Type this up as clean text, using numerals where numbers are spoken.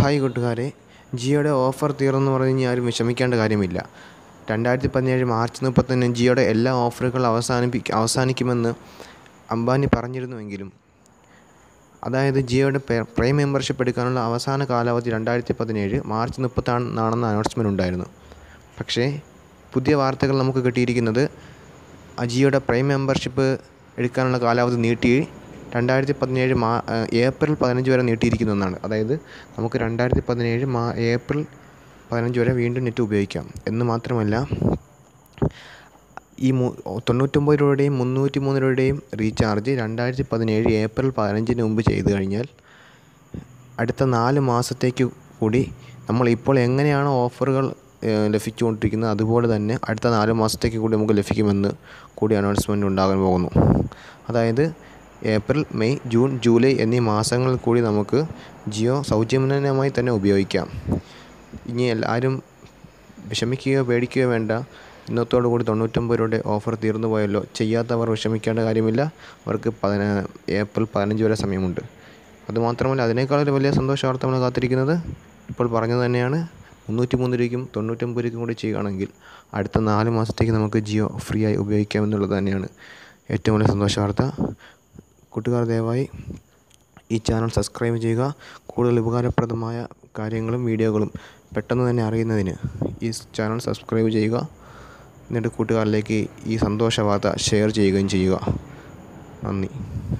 Hi കൂട്ടുകാരെ, ജിയോയുടെ offer തീർന്നെന്ന് പറഞ്ഞ് ആരും വിഷമിക്കേണ്ട കാര്യമില്ല. 2017 മാർച്ച് 31 ജിയോയുടെ എല്ലാ ഓഫറുകളും അവസാനിക്കുമെന്ന് അംബാനി പറഞ്ഞിരുന്നുവെങ്കിലും, അതായത് ജിയോയുടെ പ്രൈം മെമ്പർഷിപ്പ് എടുക്കാനുള്ള അവസാന കാലാവധി 2017 മാർച്ച് 30 ആണെന്ന് അനൗൺസ്മെൻറ്റ് ഉണ്ടായിരുന്നു. പക്ഷേ പുതിയ വാർത്തകൾ നമുക്ക് കിട്ടിയിരിക്കുന്നത് ജിയോയുടെ പ്രൈം മെമ്പർഷിപ്പ് എടുക്കാനുള്ള കാലാവധി നീട്ടി 2017 ഏപ്രിൽ 15 വരെ നീട്ടിയിരിക്കുന്നു എന്നാണ്. അതായത് നമുക്ക് 2017 ഏപ്രിൽ 15 വരെ വീണ്ടും നെറ്റ് ഉപയോഗിക്കാം എന്ന് മാത്രമല്ല, ഈ 99 രൂപയുടെയും 303 രൂപയുടെയും റീചാർജ് 2017 ഏപ്രിൽ 15 മുമ്പ് ചെയ്തു കഴിഞ്ഞാൽ അടുത്ത 4 മാസത്തേക്ക് കൂടി നമ്മളിപ്പോൾ എങ്ങനെയാണ് ഓഫറുകൾ ലഭിച്ചുകൊണ്ടിരിക്കുന്നത് അതുപോലെ തന്നെ അടുത്ത 4 മാസത്തേക്ക് കൂടി നമുക്ക് ലഭിക്കുമെന്ന് കൂടി അനൗൺസ്മെൻറ്റ് ഉണ്ടാകാൻ പോകുന്നു. അതായത് ഏപ്രിൽ, മെയ്, ജൂൺ, ജൂലൈ എന്നീ മാസങ്ങളിൽ കൂടി നമുക്ക് ജിയോ സൗജന്യമായി തന്നെ ഉപയോഗിക്കാം. ഇനി എല്ലാവരും വിഷമിക്കുകയോ പേടിക്കുകയോ വേണ്ട. ഇന്നത്തോടു കൂടി 99 രൂപയുടെ ഓഫർ തീർന്നു പോയല്ലോ. ചെയ്യാത്തവർ വിഷമിക്കേണ്ട കാര്യമില്ല. അവർക്ക് ഏപ്രിൽ 15 വരെ സമയമുണ്ട്. അതുമാത്രമല്ല, അതിനേക്കാളൊരു വലിയ സന്തോഷ വാർത്ത നമ്മൾ കാത്തിരിക്കുന്നത് ഇപ്പോൾ പറഞ്ഞത് തന്നെയാണ്. 303 രൂപയ്ക്കും 99 രൂപയ്ക്കും കൂടി ചെയ്യുകയാണെങ്കിൽ അടുത്ത 4 മാസത്തേക്ക് നമുക്ക് ജിയോ ഫ്രീ ആയി ഉപയോഗിക്കാമെന്നുള്ളത് തന്നെയാണ് ഏറ്റവും വലിയ സന്തോഷ വാർത്ത. കൂട്ടുകാർ ദയവായി ഈ ചാനൽ സബ്സ്ക്രൈബ് ചെയ്യുക. കൂടുതൽ ഉപകാരപ്രദമായ കാര്യങ്ങളും വീഡിയോകളും പെട്ടെന്ന് തന്നെ അറിയുന്നതിന് ഈ ചാനൽ സബ്സ്ക്രൈബ് ചെയ്യുക. എന്നിട്ട് കൂട്ടുകാരിലേക്ക് ഈ സന്തോഷ വാർത്ത ഷെയർ ചെയ്യുകയും ചെയ്യുക. നന്ദി.